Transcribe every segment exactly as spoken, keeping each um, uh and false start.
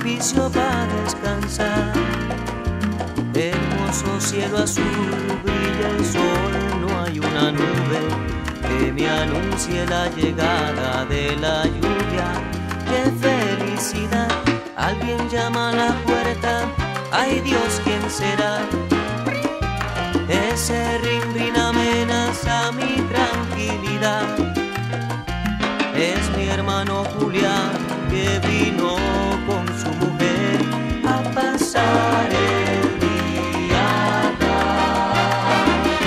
propicio para descansar. Hermoso cielo azul, brilla el sol, no hay una nube que me anuncie la llegada de la lluvia. ¡Qué felicidad! Alguien llama a la puerta, ¡ay Dios, quién será! Ese rin rin amenaza mi tranquilidad. Es mi hermano Julián que vino con su mujer a pasar el día acá.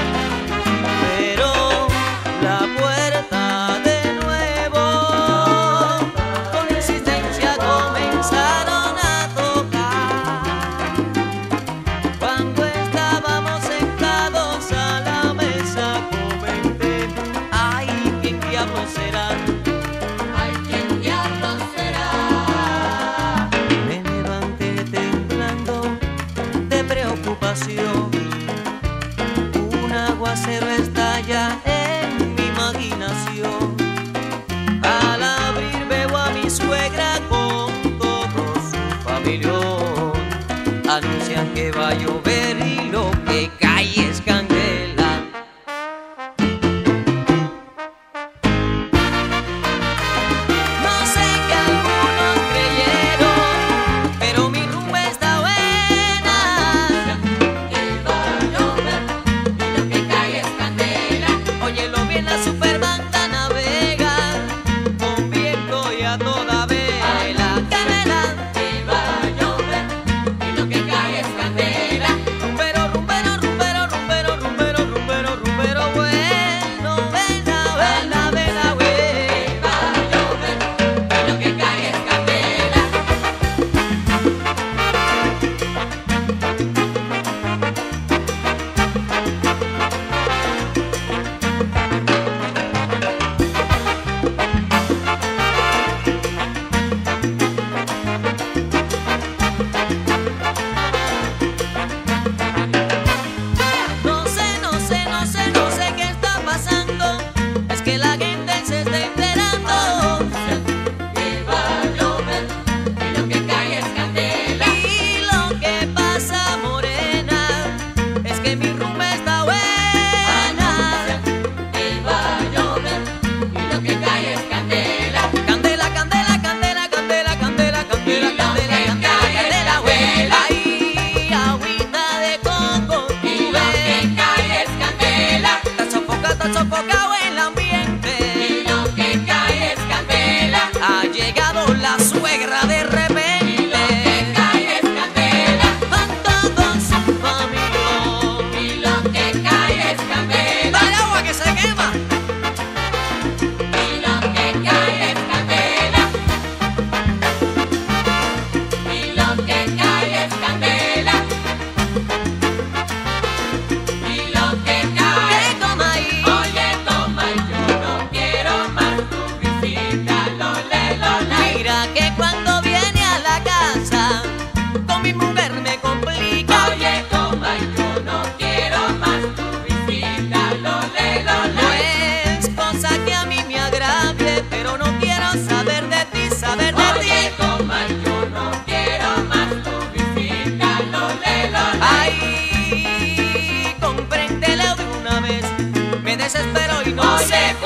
Pero la puerta de nuevo con insistencia comenzaron a tocar. Cuando estábamos sentados a la mesa comenté, ay, ¿quién diablo será? Un aguacero estalla en mi imaginación. Al abrir veo a mi suegra con todo su familión. Anuncian que va a llover y lo que cae es candela. Sofocado el ambiente y lo que cae es candela. Ha llegado la suegra de repente y lo que cae es candela. Van todos su familia y lo que cae es candela. ¡Dale agua que se quema! Y lo que cae es candela. Y lo que cae es candela. Y lo que cae toma ahí. Que cuando viene a la casa con mi mujer me complica. Oye, toma, yo no quiero más tu visita, lole, lole. No es cosa que a mí me agravie, pero no quiero saber de ti, saber de ti. Oye, toma, yo no quiero más tu visita, lole, lole. Ay, compréndelo de una vez, me desespero y no sé.